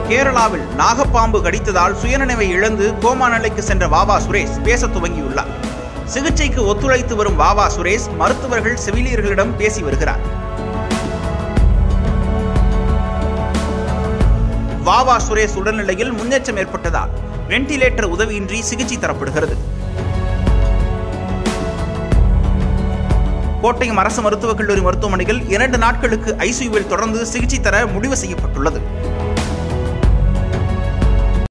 கேரளாவில் நாகப்பாம்பு கடித்ததால் சுயநினைவை இழந்து கோமா நிலைக்கு சென்ற வாவா சுரேஷ் பேச துவங்கியுள்ளார். சிகிச்சைக்கு ஒத்துழைத்து வரும் வாவா சுரேஷ் மருத்துவர்கள், செவிலியர்களிடம் பேசி வருகிறார். வாவா சுரேஷ் உடல்நிலையில் முன்னேற்றம் ஏற்பட்டதால் வெண்டிலேட்டர் உதவியின்றி சிகிச்சை தரப்படுகிறது. கோட்டயம் அரசு மருத்துவக் கல்லூரி மருத்துவமனையில் 2 நாட்களுக்கு ஐசியூவில் தொடர்ந்து சிகிச்சை தர முடிவு செய்யப்பட்டுள்ளது.